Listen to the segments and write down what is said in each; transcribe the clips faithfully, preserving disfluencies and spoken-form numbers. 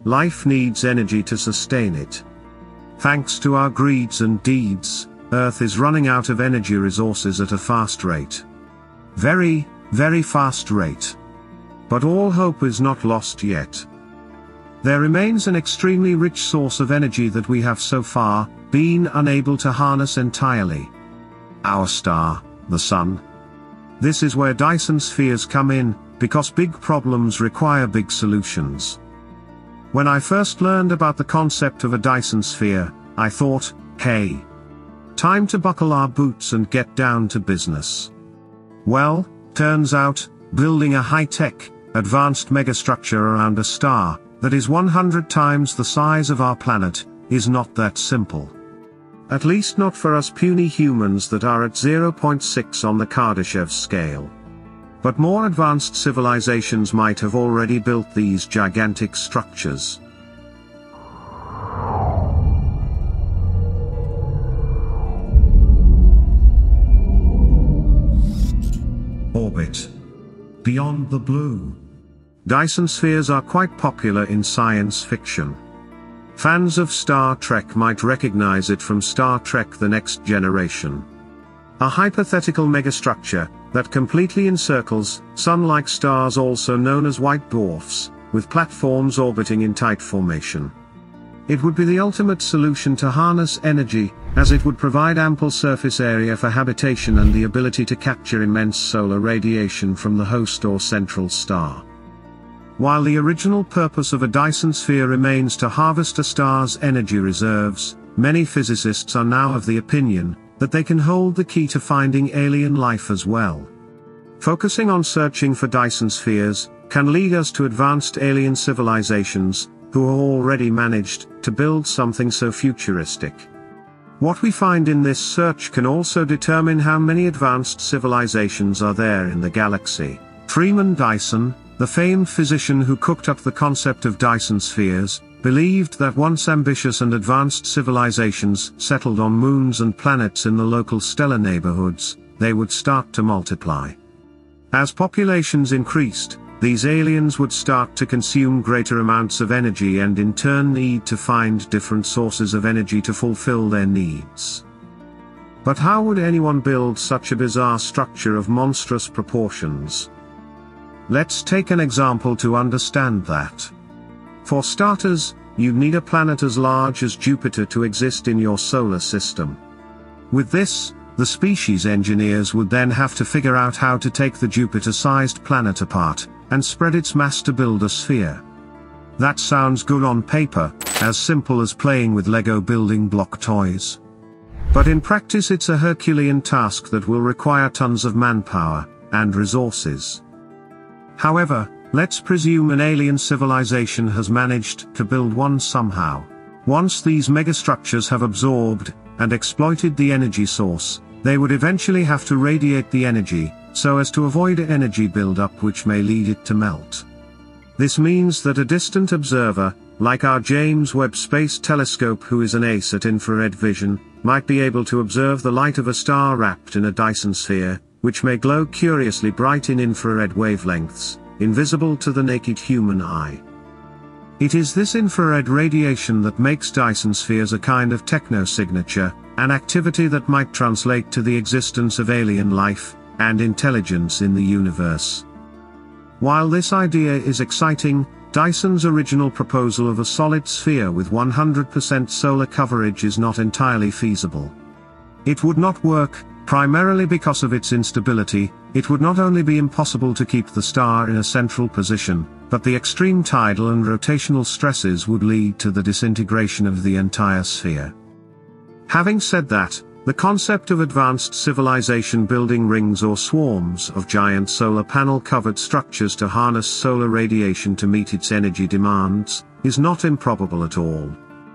life needs energy to sustain it. Thanks to our greeds and deeds, Earth is running out of energy resources at a fast rate. Very, very fast rate. But all hope is not lost yet. There remains an extremely rich source of energy that we have so far been unable to harness entirely. Our star, the Sun. This is where Dyson spheres come in, because big problems require big solutions. When I first learned about the concept of a Dyson sphere, I thought, hey, time to buckle our boots and get down to business. Well, turns out, building a high-tech, advanced megastructure around a star that is one hundred times the size of our planet is not that simple. At least not for us puny humans that are at zero point six on the Kardashev scale. But more advanced civilizations might have already built these gigantic structures. Orbit. Beyond the blue. Dyson spheres are quite popular in science fiction. Fans of Star Trek might recognize it from Star Trek: The Next Generation. A hypothetical megastructure that completely encircles sun-like stars, also known as white dwarfs, with platforms orbiting in tight formation. It would be the ultimate solution to harness energy, as it would provide ample surface area for habitation and the ability to capture immense solar radiation from the host or central star. While the original purpose of a Dyson sphere remains to harvest a star's energy reserves, many physicists are now of the opinion that they can hold the key to finding alien life as well. Focusing on searching for Dyson spheres can lead us to advanced alien civilizations who have already managed to build something so futuristic. What we find in this search can also determine how many advanced civilizations are there in the galaxy. Freeman Dyson, the famed physician who cooked up the concept of Dyson spheres, believed that once ambitious and advanced civilizations settled on moons and planets in the local stellar neighborhoods, they would start to multiply. As populations increased, these aliens would start to consume greater amounts of energy and in turn need to find different sources of energy to fulfill their needs. But how would anyone build such a bizarre structure of monstrous proportions? Let's take an example to understand that. For starters, you'd need a planet as large as Jupiter to exist in your solar system. With this, the species engineers would then have to figure out how to take the Jupiter-sized planet apart and spread its mass to build a sphere. That sounds good on paper, as simple as playing with Lego building block toys. But in practice it's a Herculean task that will require tons of manpower and resources. However, let's presume an alien civilization has managed to build one somehow. Once these megastructures have absorbed and exploited the energy source, they would eventually have to radiate the energy, so as to avoid energy buildup which may lead it to melt. This means that a distant observer, like our James Webb Space Telescope, who is an ace at infrared vision, might be able to observe the light of a star wrapped in a Dyson sphere, which may glow curiously bright in infrared wavelengths, invisible to the naked human eye. It is this infrared radiation that makes Dyson spheres a kind of techno-signature, an activity that might translate to the existence of alien life and intelligence in the universe. While this idea is exciting, Dyson's original proposal of a solid sphere with one hundred percent solar coverage is not entirely feasible. It would not work, primarily because of its instability. It would not only be impossible to keep the star in a central position, but the extreme tidal and rotational stresses would lead to the disintegration of the entire sphere. Having said that, the concept of advanced civilization building rings or swarms of giant solar panel-covered structures to harness solar radiation to meet its energy demands is not improbable at all.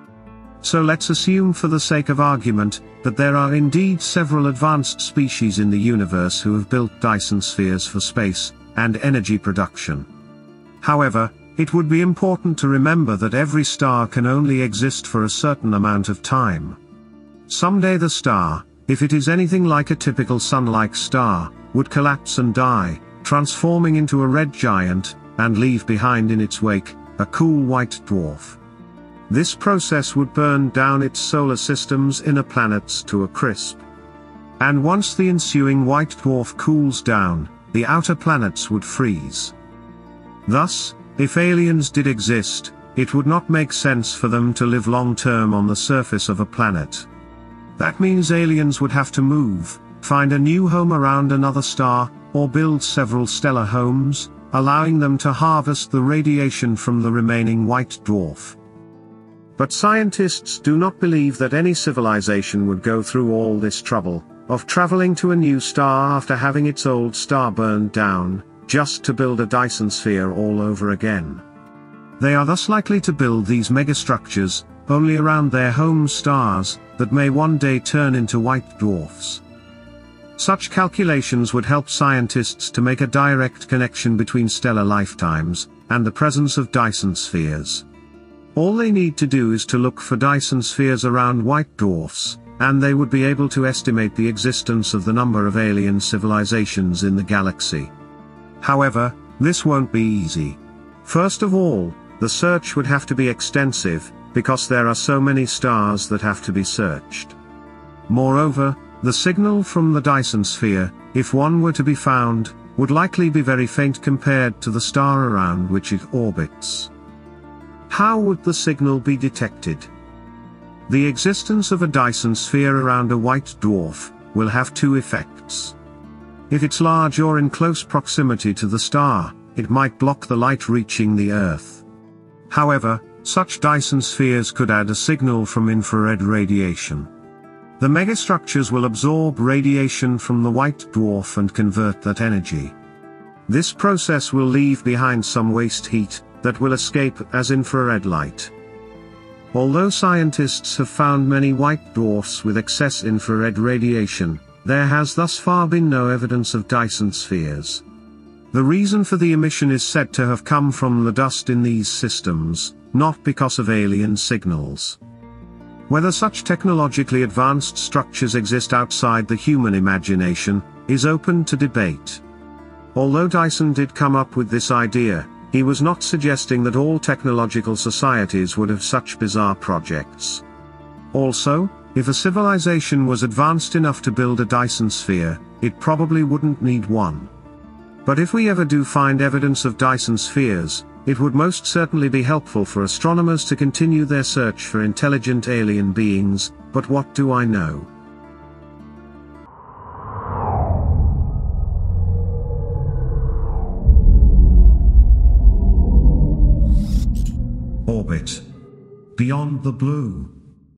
So let's assume for the sake of argument that there are indeed several advanced species in the universe who have built Dyson spheres for space and energy production. However, it would be important to remember that every star can only exist for a certain amount of time. Someday the star, if it is anything like a typical sun-like star, would collapse and die, transforming into a red giant, and leave behind in its wake a cool white dwarf. This process would burn down its solar system's inner planets to a crisp. And once the ensuing white dwarf cools down, the outer planets would freeze. Thus, if aliens did exist, it would not make sense for them to live long-term on the surface of a planet. That means aliens would have to move, find a new home around another star, or build several stellar homes, allowing them to harvest the radiation from the remaining white dwarf. But scientists do not believe that any civilization would go through all this trouble of traveling to a new star after having its old star burned down, just to build a Dyson sphere all over again. They are thus likely to build these megastructures only around their home stars that may one day turn into white dwarfs. Such calculations would help scientists to make a direct connection between stellar lifetimes and the presence of Dyson spheres. All they need to do is to look for Dyson spheres around white dwarfs, and they would be able to estimate the existence of the number of alien civilizations in the galaxy. However, this won't be easy. First of all, the search would have to be extensive, because there are so many stars that have to be searched. Moreover, the signal from the Dyson sphere, if one were to be found, would likely be very faint compared to the star around which it orbits. How would the signal be detected? The existence of a Dyson sphere around a white dwarf will have two effects. If it's large or in close proximity to the star, it might block the light reaching the Earth. However, such Dyson spheres could add a signal from infrared radiation. The megastructures will absorb radiation from the white dwarf and convert that energy. This process will leave behind some waste heat that will escape as infrared light. Although scientists have found many white dwarfs with excess infrared radiation, there has thus far been no evidence of Dyson spheres. The reason for the emission is said to have come from the dust in these systems, not because of alien signals. Whether such technologically advanced structures exist outside the human imagination is open to debate. Although Dyson did come up with this idea, he was not suggesting that all technological societies would have such bizarre projects. Also, if a civilization was advanced enough to build a Dyson sphere, it probably wouldn't need one. But if we ever do find evidence of Dyson spheres, it would most certainly be helpful for astronomers to continue their search for intelligent alien beings. But what do I know? Orbit. Beyond the blue.